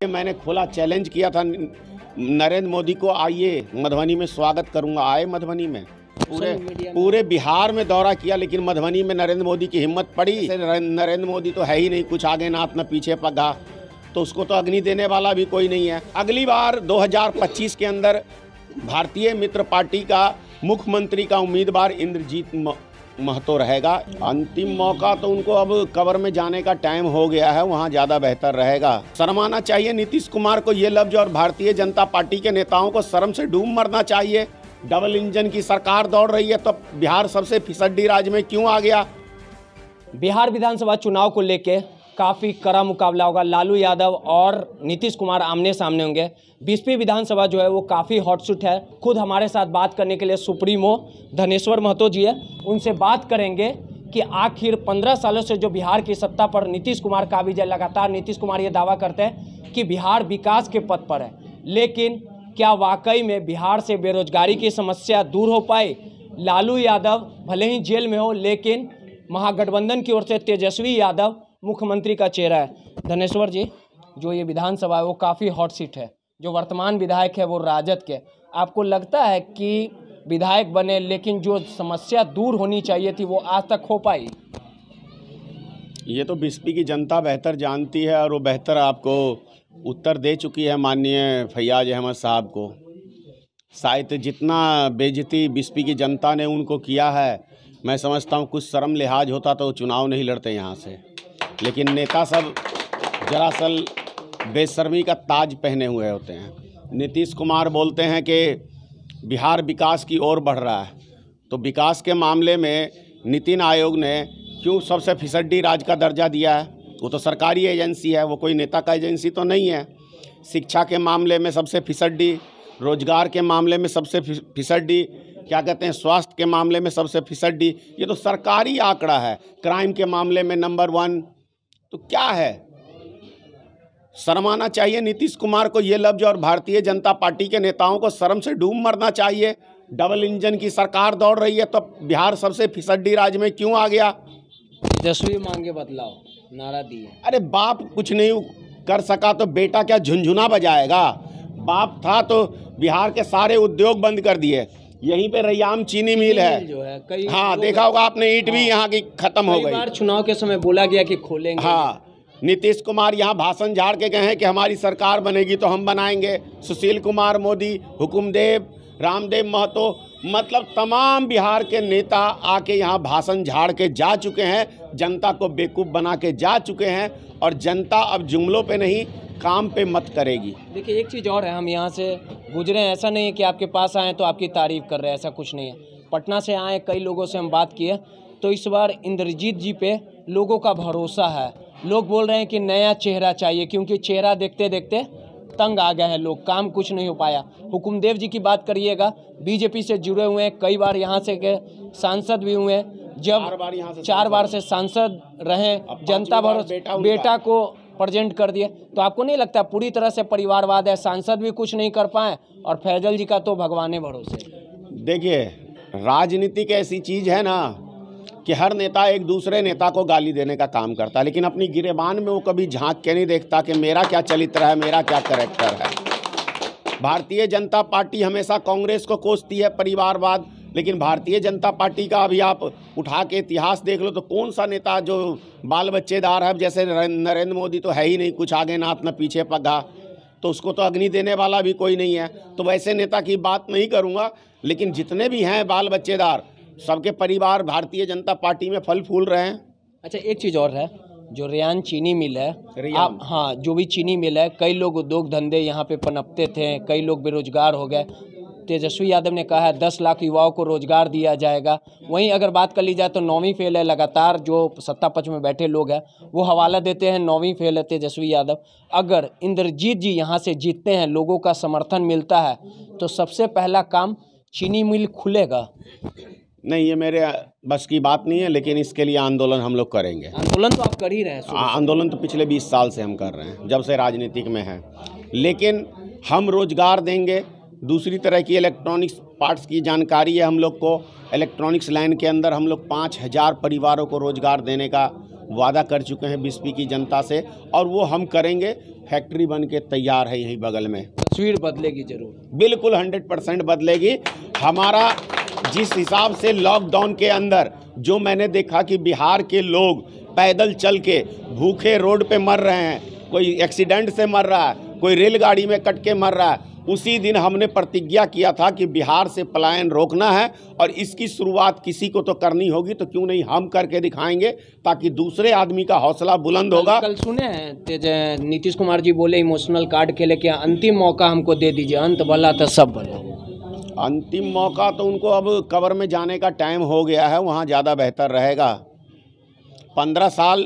मैंने खुला चैलेंज किया था नरेंद्र मोदी को, आइए मधुबनी में स्वागत करूंगा। आए मधुबनी में, पूरे बिहार में दौरा किया, लेकिन मधुबनी में नरेंद्र मोदी की हिम्मत पड़ी। नरेंद्र मोदी तो है ही नहीं, कुछ आगे नाथ न पीछे पगा, तो उसको तो अग्नि देने वाला भी कोई नहीं है। अगली बार 2025 के अंदर भारतीय मित्र पार्टी का मुख्यमंत्री का उम्मीदवार इंद्रजीत महतो रहेगा। अंतिम मौका तो उनको अब कब्र में जाने का टाइम हो गया है, वहाँ ज़्यादा बेहतर रहेगा। शर्म आना चाहिए नीतीश कुमार को ये लफ्ज, और भारतीय जनता पार्टी के नेताओं को शर्म से डूब मरना चाहिए। डबल इंजन की सरकार दौड़ रही है, तो बिहार सबसे फिसड्डी राज्य में क्यों आ गया? बिहार विधानसभा चुनाव को लेके काफ़ी कड़ा मुकाबला होगा। लालू यादव और नीतीश कुमार आमने सामने होंगे। 20वीं विधानसभा जो है वो काफ़ी हॉटसूट है। खुद हमारे साथ बात करने के लिए सुप्रीमो धनेश्वर महतो जी है, उनसे बात करेंगे कि आखिर 15 सालों से जो बिहार की सत्ता पर नीतीश कुमार काबिज है, लगातार नीतीश कुमार ये दावा करते हैं कि बिहार विकास के पथ पर है, लेकिन क्या वाकई में बिहार से बेरोजगारी की समस्या दूर हो पाई? लालू यादव भले ही जेल में हो, लेकिन महागठबंधन की ओर से तेजस्वी यादव मुख्यमंत्री का चेहरा है। धनेश्वर जी, जो ये विधानसभा है वो काफ़ी हॉट सीट है, जो वर्तमान विधायक है वो राजद के। आपको लगता है कि विधायक बने, लेकिन जो समस्या दूर होनी चाहिए थी वो आज तक हो पाई? ये तो बिस्पी की जनता बेहतर जानती है, और वो बेहतर आपको उत्तर दे चुकी है माननीय फैयाज अहमद साहब को। शायद जितना बेइज्जती बिस्पी की जनता ने उनको किया है, मैं समझता हूँ कुछ शर्म लिहाज होता तो चुनाव नहीं लड़ते यहाँ से। लेकिन नेता सब दरअसल बेशर्मी का ताज पहने हुए होते हैं। नीतीश कुमार बोलते हैं कि बिहार विकास की ओर बढ़ रहा है, तो विकास के मामले में नीति आयोग ने क्यों सबसे फिसड्डी राज्य का दर्जा दिया है? वो तो सरकारी एजेंसी है, वो कोई नेता का एजेंसी तो नहीं है। शिक्षा के मामले में सबसे फिसड्डी, रोजगार के मामले में सबसे फिसड्डी, क्या कहते हैं, स्वास्थ्य के मामले में सबसे फिसड्डी। ये तो सरकारी आंकड़ा है। क्राइम के मामले में नंबर 1। तो क्या है? शर्म आना चाहिए नीतीश कुमार को ये लफ्ज, और भारतीय जनता पार्टी के नेताओं को शर्म से डूब मरना चाहिए। डबल इंजन की सरकार दौड़ रही है, तो बिहार सबसे फिसड्डी राज्य में क्यों आ गया? तेजस्वी मांगे बदलाव नारा दिए। अरे बाप कुछ नहीं कर सका तो बेटा क्या झुनझुना बजाएगा? बाप था तो बिहार के सारे उद्योग बंद कर दिए। यहीं पे रैयाम चीनी मिल है जो है, कई हाँ देखा होगा आपने, ईंट भी यहाँ की खत्म हो गई। चुनाव के समय बोला गया कि खोलेंगे। हाँ, नीतीश कुमार यहाँ भाषण झाड़ के गए हैं कि हमारी सरकार बनेगी तो हम बनाएंगे। सुशील कुमार मोदी, हुकुमदेव, रामदेव महतो, मतलब तमाम बिहार के नेता आके यहाँ भाषण झाड़ के जा चुके हैं, जनता को बेवकूफ़ बना के जा चुके हैं, और जनता अब जुमलों पे नहीं काम पे मत करेगी। देखिए, एक चीज़ और है, हम यहाँ से गुजरे हैं, ऐसा नहीं है कि आपके पास आए तो आपकी तारीफ़ कर रहे हैं, ऐसा कुछ नहीं है। पटना से आए, कई लोगों से हम बात किए, तो इस बार इंद्रजीत जी पे लोगों का भरोसा है। लोग बोल रहे हैं कि नया चेहरा चाहिए, क्योंकि चेहरा देखते देखते तंग आ गए हैं लोग, काम कुछ नहीं हो पाया। हुकुमदेव जी की बात करिएगा, बीजेपी से जुड़े हुए हैं, कई बार यहाँ से के सांसद भी हुए हैं, जब 4 बार से सांसद रहे, जनता भरोसा बेटा को प्रेजेंट कर दिए। तो आपको नहीं लगता पूरी तरह से परिवारवाद है? सांसद भी कुछ नहीं कर पाए, और फैजल जी का तो भगवाने भरोसे। देखिए, राजनीति की ऐसी चीज़ है ना कि हर नेता एक दूसरे नेता को गाली देने का काम करता है, लेकिन अपनी गिरेबान में वो कभी झांक के नहीं देखता कि मेरा क्या चरित्र है, मेरा क्या कैरेक्टर है। भारतीय जनता पार्टी हमेशा कांग्रेस को कोसती है परिवारवाद, लेकिन भारतीय जनता पार्टी का अभी आप उठा के इतिहास देख लो तो कौन सा नेता जो बाल बच्चेदार है? जैसे नरेंद्र मोदी तो है ही नहीं, कुछ आगे नाथ न पीछे पगा, तो उसको तो अग्नि देने वाला भी कोई नहीं है। तो वैसे नेता की बात नहीं करूँगा, लेकिन जितने भी हैं बाल बच्चेदार, सबके परिवार भारतीय जनता पार्टी में फल फूल रहे हैं। अच्छा, एक चीज़ और है, जो रेयान चीनी मिल है, आप हाँ, जो भी चीनी मिल है, कई लोग उद्योग धंधे यहाँ पे पनपते थे, कई लोग बेरोजगार हो गए। तेजस्वी यादव ने कहा है 10 लाख युवाओं को रोजगार दिया जाएगा। वहीं अगर बात कर ली जाए तो 9वीं फेल है, लगातार जो सत्ता पक्ष में बैठे लोग हैं वो हवाला देते हैं 9वीं फेल है तेजस्वी यादव। अगर इंद्रजीत जी यहाँ से जीतते हैं, लोगों का समर्थन मिलता है, तो सबसे पहला काम चीनी मिल खुलेगा। नहीं, ये मेरे बस की बात नहीं है, लेकिन इसके लिए आंदोलन हम लोग करेंगे। आंदोलन तो आप कर ही रहे हैं। आंदोलन तो पिछले 20 साल से हम कर रहे हैं, जब से राजनीतिक में है। लेकिन हम रोजगार देंगे। दूसरी तरह की इलेक्ट्रॉनिक्स पार्ट्स की जानकारी है हम लोग को। इलेक्ट्रॉनिक्स लाइन के अंदर हम लोग 5000 परिवारों को रोजगार देने का वादा कर चुके हैं बीएसपी की जनता से, और वो हम करेंगे। फैक्ट्री बन के तैयार है यहीं बगल में। तस्वीर बदलेगी जरूर, बिल्कुल 100% बदलेगी। हमारा जिस हिसाब से लॉकडाउन के अंदर जो मैंने देखा कि बिहार के लोग पैदल चल के भूखे रोड पे मर रहे हैं, कोई एक्सीडेंट से मर रहा है, कोई रेलगाड़ी में कट के मर रहा है, उसी दिन हमने प्रतिज्ञा किया था कि बिहार से पलायन रोकना है और इसकी शुरुआत किसी को तो करनी होगी, तो क्यों नहीं हम करके दिखाएंगे, ताकि दूसरे आदमी का हौसला बुलंद होगा। कल सुने हैं नीतीश कुमार जी बोले इमोशनल कार्ड के लेके अंतिम मौका हमको दे दीजिए, अंत भला तो सब भला। अंतिम मौका तो उनको अब कब्र में जाने का टाइम हो गया है, वहाँ ज़्यादा बेहतर रहेगा। 15 साल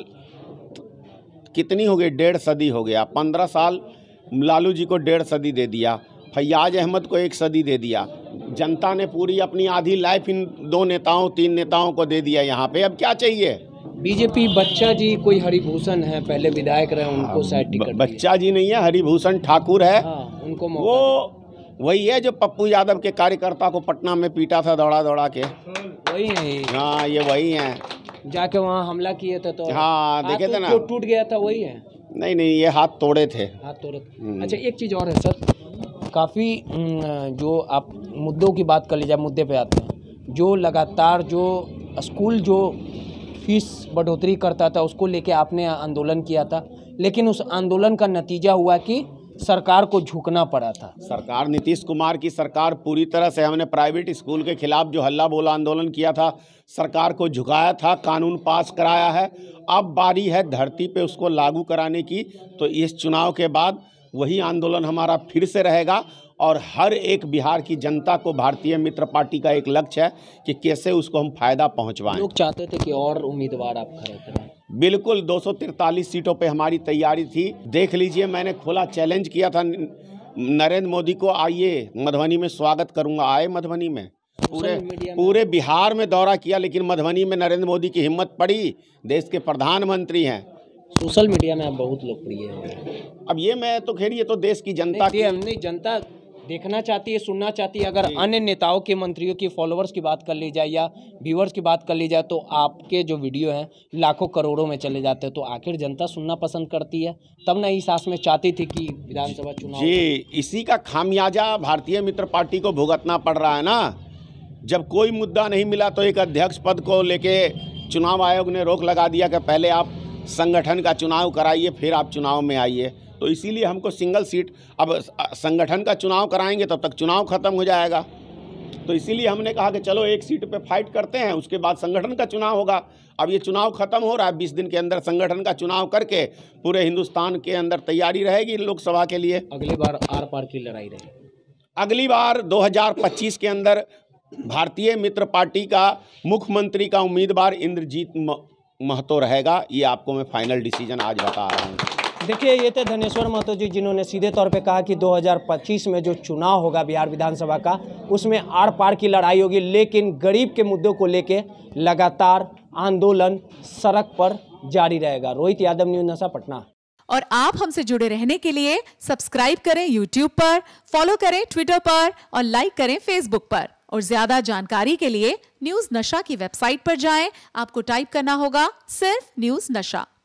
कितनी हो गई, 1.5 सदी हो गया। 15 साल लालू जी को 1.5 सदी दे दिया, फैयाज अहमद को 1 सदी दे दिया। जनता ने पूरी अपनी आधी लाइफ इन 2 नेताओं 3 नेताओं को दे दिया यहाँ पे, अब क्या चाहिए। बीजेपी बच्चा जी कोई हरिभूषण है, पहले विधायक रहे, उनको शायद टिकट बच्चा जी नहीं है, हरिभूषण ठाकुर है। उनको वो वही है जो पप्पू यादव के कार्यकर्ता को पटना में पीटा था दौड़ा दौड़ा के, वही है। हाँ ये वही हैं, जाके वहाँ हमला किए थे तो हाँ देखे थे ना, टूट गया था, वही है। नहीं ये हाथ तोड़े थे, हाथ तोड़े। अच्छा एक चीज़ और है सर, काफ़ी जो आप मुद्दों की बात कर लीजिए, मुद्दे पे आते हैं, जो लगातार जो स्कूल जो फीस बढ़ोतरी करता था उसको लेके आपने आंदोलन किया था, लेकिन उस आंदोलन का नतीजा हुआ कि सरकार को झुकना पड़ा था। सरकार नीतीश कुमार की सरकार पूरी तरह से, हमने प्राइवेट स्कूल के खिलाफ जो हल्ला बोला आंदोलन किया था, सरकार को झुकाया था, कानून पास कराया है। अब बारी है धरती पे उसको लागू कराने की, तो इस चुनाव के बाद वही आंदोलन हमारा फिर से रहेगा और हर एक बिहार की जनता को भारतीय मित्र पार्टी का एक लक्ष्य है कि कैसे उसको हम फायदा पहुंचवाएं। लोग चाहते थे कि और उम्मीदवार आप खड़े करें। बिल्कुल 243 सीटों पे हमारी तैयारी थी। देख लीजिए, मैंने खुला चैलेंज किया था नरेंद्र मोदी को, आइए मधुबनी में स्वागत करूंगा। आए मधुबनी में, पूरे बिहार में दौरा किया, लेकिन मधुबनी में नरेंद्र मोदी की हिम्मत पड़ी, देश के प्रधानमंत्री हैं। सोशल मीडिया में आप बहुत लोकप्रिय हैं। अब ये मैं तो खैर ये तो देश की जनता की, नहीं जनता देखना चाहती है, सुनना चाहती है। अगर अन्य नेताओं के, मंत्रियों की फॉलोअर्स की बात कर ली जाए या व्यूअर्स की बात कर ली जाए, तो आपके जो वीडियो हैं लाखों करोड़ों में चले जाते हैं, तो आखिर जनता सुनना पसंद करती है। तब ना इस आस में चाहती थी कि विधानसभा चुनाव, जी इसी का खामियाजा भारतीय मित्र पार्टी को भुगतना पड़ रहा है ना। जब कोई मुद्दा नहीं मिला तो एक अध्यक्ष पद को लेके चुनाव आयोग ने रोक लगा दिया कि पहले आप संगठन का चुनाव कराइए फिर आप चुनाव में आइए। तो इसीलिए हमको सिंगल सीट, अब संगठन का चुनाव कराएंगे तब तक चुनाव खत्म हो जाएगा, तो इसीलिए हमने कहा कि चलो एक सीट पे फाइट करते हैं, उसके बाद संगठन का चुनाव होगा। अब ये चुनाव खत्म हो रहा है, 20 दिन के अंदर संगठन का चुनाव करके पूरे हिंदुस्तान के अंदर तैयारी रहेगी लोकसभा के लिए। अगली बार आर पार की लड़ाई रहेगी। अगली बार 2025 के अंदर भारतीय मित्र पार्टी का मुख्यमंत्री का उम्मीदवार इंद्रजीत महतो रहेगा। ये आपको मैं फाइनल डिसीजन आज बता रहा हूँ। देखिए, ये थे धनेश्वर महतो जी, जिन्होंने सीधे तौर पे कहा कि 2025 में जो चुनाव होगा बिहार विधानसभा का, उसमें आर पार की लड़ाई होगी, लेकिन गरीब के मुद्दों को लेके लगातार आंदोलन सड़क पर जारी रहेगा। रोहित यादव, न्यूज़ नशा, पटना। और आप हमसे जुड़े रहने के लिए सब्सक्राइब करें YouTube पर, फॉलो करें Twitter पर और लाइक करें Facebook पर। और ज्यादा जानकारी के लिए न्यूज़ नशा की वेबसाइट पर जाएं। आपको टाइप करना होगा सिर्फ न्यूज़ नशा।